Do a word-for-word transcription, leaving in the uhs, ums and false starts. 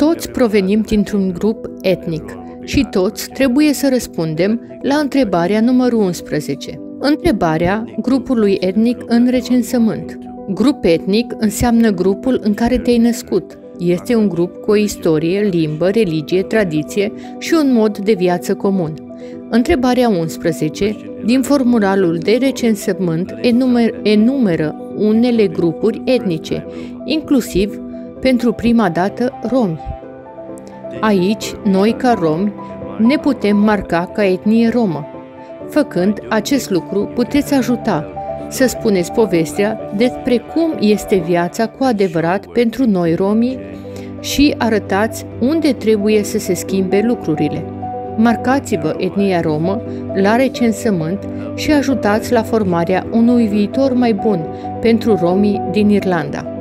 Toți provenim dintr-un grup etnic și toți trebuie să răspundem la întrebarea numărul unsprezece. Întrebarea grupului etnic în recensământ. Grup etnic înseamnă grupul în care te-ai născut. Este un grup cu o istorie, limbă, religie, tradiție și un mod de viață comun. Întrebarea unsprezece din formularul de recensământ enumer, enumeră unele grupuri etnice, inclusiv, pentru prima dată, romi. Aici, noi, ca romi, ne putem marca ca etnie romă. Făcând acest lucru, puteți ajuta să spuneți povestea despre cum este viața cu adevărat pentru noi romii și arătați unde trebuie să se schimbe lucrurile. Marcați-vă etnia romă la recensământ și ajutați la formarea unui viitor mai bun pentru romii din Irlanda.